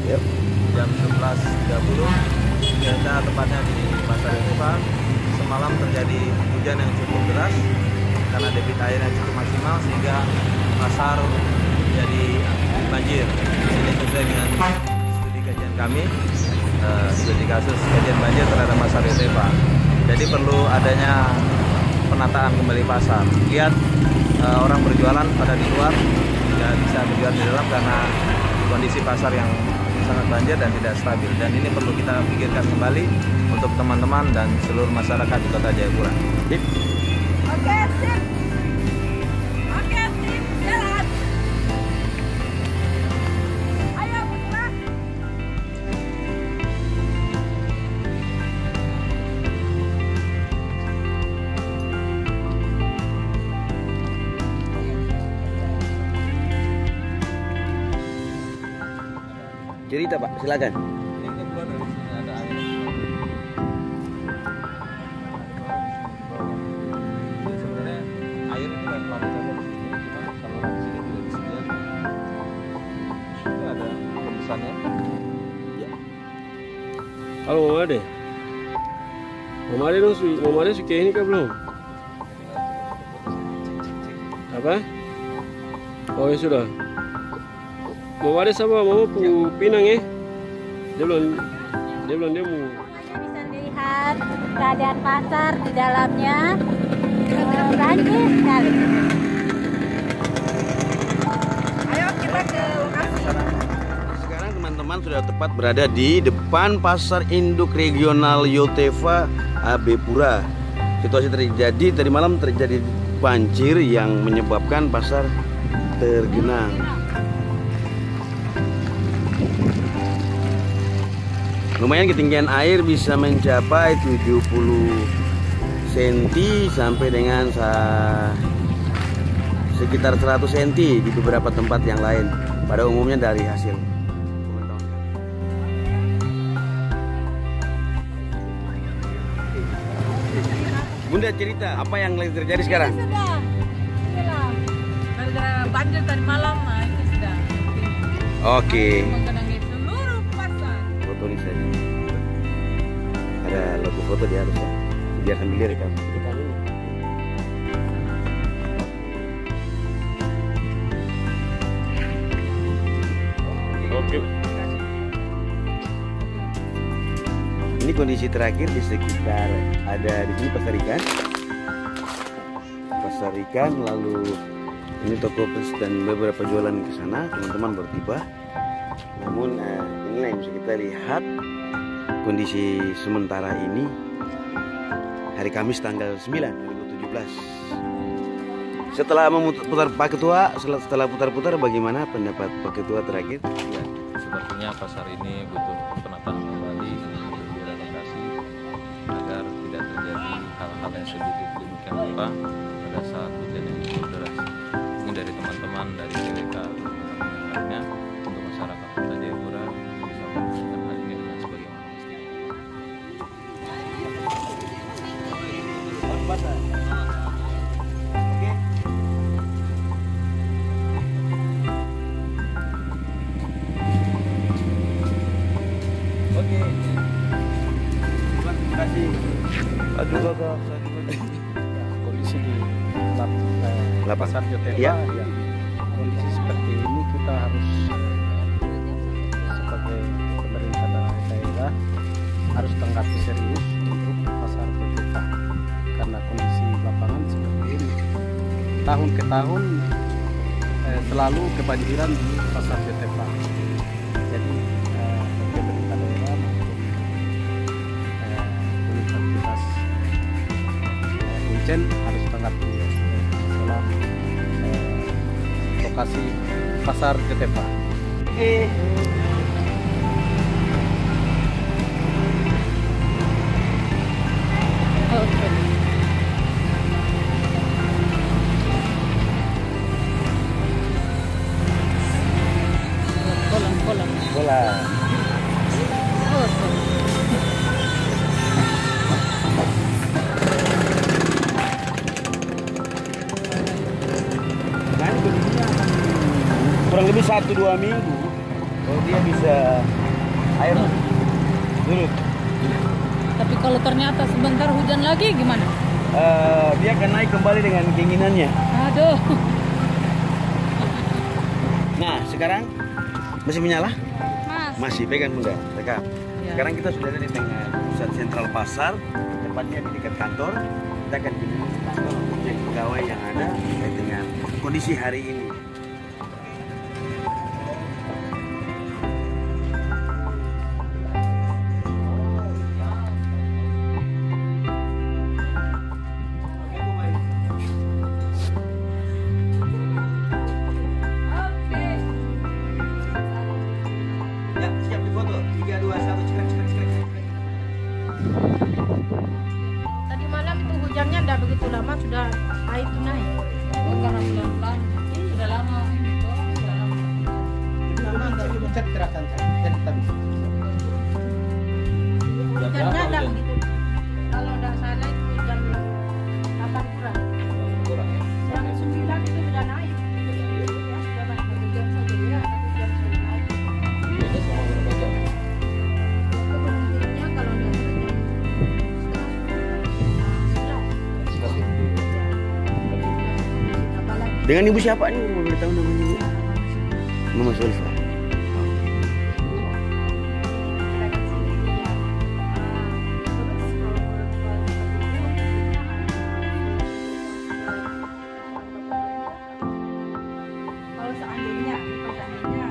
Yep. Jam 11.30 biasa tepatnya di Pasar Yotefa. Semalam terjadi hujan yang cukup deras karena debit air yang cukup maksimal sehingga pasar jadi banjir. Ini sesuai dengan studi kajian kami, studi kasus kajian banjir terhadap Pasar Yotefa. Jadi perlu adanya penataan kembali pasar. Lihat orang berjualan pada di luar, tidak bisa berjualan di dalam karena kondisi pasar yang sangat banjir dan tidak stabil. Dan ini perlu kita pikirkan kembali untuk teman-teman dan seluruh masyarakat di Kota Jayapura. Sip. Oke, sip. Oke, sip. Jalan. Ayo, bergerak. Cerita Pak, silakan. Ini keluar dari sini ada air. Jadi sebenarnya air itu kan pamit saja di sini, cuma saluran di sini tidak disediakan. Itu ada tulisannya. Ya. Halo Mama Ade. Mama Ade suka ini kah belum? Apa? Oh ya sudah. Mama Ade sama Mama pu Pinang ya? Dia belum dia mau. Semuanya bisa dilihat keadaan pasar di dalamnya banjir sekali. Ayo kita ke lokasi. Sekarang teman-teman sudah tepat berada di depan Pasar Induk Regional Yotefa AB Pura. Situasi terjadi tadi malam, terjadi banjir yang menyebabkan pasar tergenang. Lumayan ketinggian air bisa mencapai 70 cm sampai dengan sekitar 100 cm di beberapa tempat yang lain. Pada umumnya dari hasil pemantauan kami. Bunda, cerita apa yang lagi terjadi sekarang? Sudah. Inilah. Gara-gara banjir tadi malam, nah ini sudah. Oke, Menggenangi seluruh pasar. foto ini saja. Ada logo foto di atas ya. Biar sambil direkam. Oke. Ini kondisi terakhir di sekitar ada di sini pasar ikan, lalu ini toko pos dan beberapa jualan ke sana. Teman-teman baru tiba. Namun inilah yang bisa kita lihat kondisi sementara ini hari Kamis tanggal 9 2017. Setelah memutar Pak Ketua, setelah putar-putar, bagaimana pendapat Pak Ketua terakhir? Ya, sepertinya pasar ini butuh penataan kembali, butuh direlokasi agar tidak terjadi hal-hal yang sedemikian rupa pada saat hujan yang cukup deras. Mungkin dari teman-teman dari GWK lainnya untuk masyarakat Kota Jayapura bisa melakukan hal ini dengan sebagaimana mestinya. Oke. Terima kasih. Aduh, Kondisi di Lapak. Pasar Yotefa Ya. ya. Kondisi seperti ini kita harus sebagai pemerintah daerah harus tanggapi serius untuk Pasar Yotefa karena kondisi lapangan seperti ini tahun ke tahun selalu kebanjiran di Pasar Yotefa. Jadi pemerintah daerah maupun universitas Uncen harus tanggapi masalah lokasi Pasar Yotefa. Oke. Kolam. Bola. Oke. Nah, ini kondisinya akan kurang lebih 1-2 minggu Oh, dia bisa air surut. Tapi kalau ternyata sebentar hujan lagi gimana? Dia akan naik kembali dengan keinginannya. Aduh. Nah, sekarang masih menyala? Mas. Masih, pegang bunda, pegang. Ya. Sekarang kita sudah ada di tengah pusat sentral pasar, tepatnya di dekat kantor. Kita akan cek pegawai yang ada terkait dengan kondisi hari ini. Ya, siap difoto. 3, 2, 1, cekrek. Tadi malam itu hujannya tidak begitu lama sudah air itu naik. Oh, karena pelan-pelan. Sudah lama ini toh, sudah lama. Cek gerakan saya. Jadi tadi. Hujannya tidak begitu. Kalau tidak salah itu jam 8 kurang. Jam 9 itu sudah naik. Ya, sudah naik 1 jam saja ya, 1 jam sudah naik. Kemudiannya kalau dia Dengan ibu siapa nih? Mau boleh tahu namanya ibu? Mama Zulfa. kalau seandainya itu kan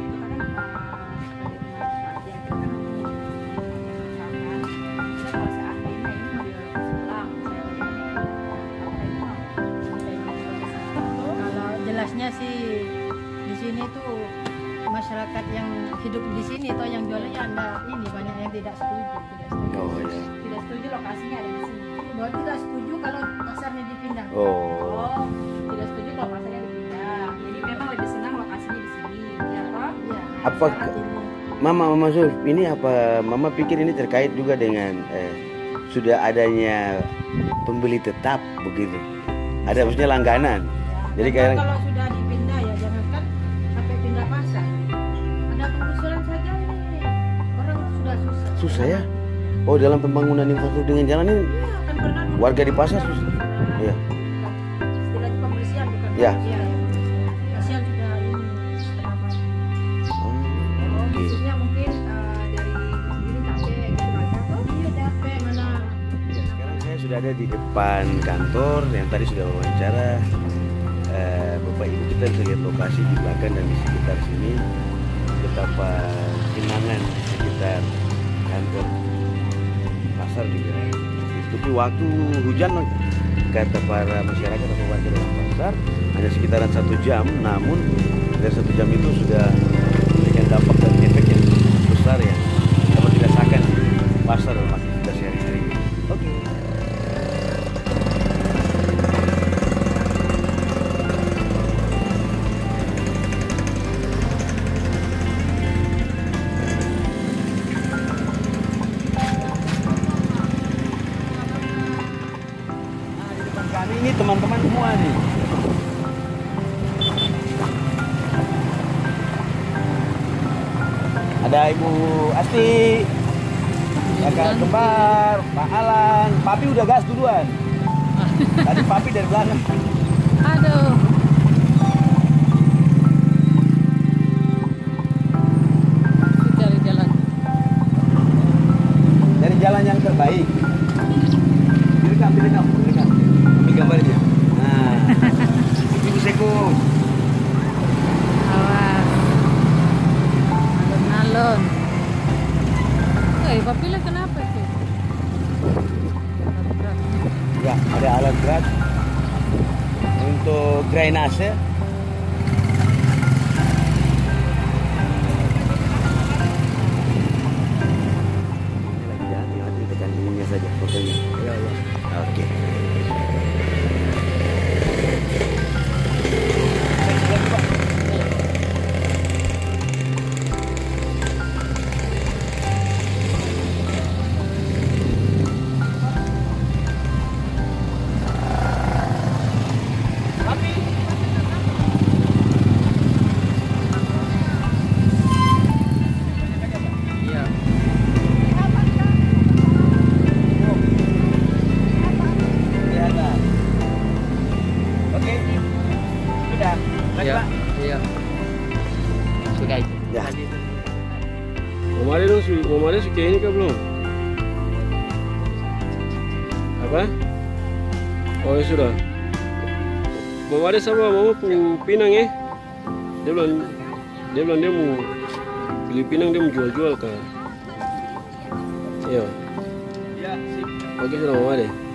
kalau seandainya ini mau diulang kalau jelasnya sih di sini tuh masyarakat yang hidup di sini atau yang jualnya anda ini banyak yang tidak setuju. Oh ya. Tidak setuju lokasinya ada di sini. Bahwa tidak setuju kalau pasarnya dipindah. Oh. Tidak setuju kalau pasarnya dipindah. Jadi memang lebih senang lokasinya di sini, ya toh? Iya. Apa Mama Zul, ini apa Mama pikir ini terkait juga dengan sudah adanya pembeli tetap begitu. Ada maksudnya langganan. Jadi kayak kalau sudah dipindah ya jangankan sampai pindah pasar. Ada penggusuran saja ini. Orang sudah susah. susah ya. Oh, dalam pembangunan infrastruktur dengan jalan ini Iya, kan pernah warga di pasar susah. Iya. Istilahnya pembersihan bukan Ya. pembersihan. Kasihan sudah ini selama. Oh, Oh, oke. maksudnya mungkin dari sendiri capek gitu aja. Oh iya capek mana. Ya, sekarang saya sudah ada di depan kantor yang tadi sudah wawancara. Bapak Ibu kita bisa lihat lokasi di belakang dan di sekitar sini betapa kenangan di sekitar kantor pasar juga. Tapi waktu hujan kata para masyarakat atau warga dalam pasar hanya sekitaran 1 jam, namun dari 1 jam itu sudah memberikan dampak dan efek yang besar yang dapat dirasakan di pasar dalam aktivitas sehari-hari. Oke. Kami ini teman-teman semua nih. Ada Ibu Asti, kakak kembar, Pak Alan, Papi udah gas duluan. Tadi Papi dari belakang. Aduh. Cari jalan. Dari jalan yang terbaik. Direkam. Ini gambarnya. Nah, Ibu Seko. Awas. Alun-alun. Papila kenapa itu? Ya, ada alat berat untuk drainase. Ini lagi jalan, nanti tekan ininya saja fotonya. Ya, ya. Oke. Suka itu. Ya. Mama Ade suka ini kah belum? Apa? Oh ya sudah. Mama Ade sama mama pu pinang ya? Dia bilang dia mau beli pinang, dia mau jual-jual kah? Iya. Ya, sip. Oke sudah Mama Ade.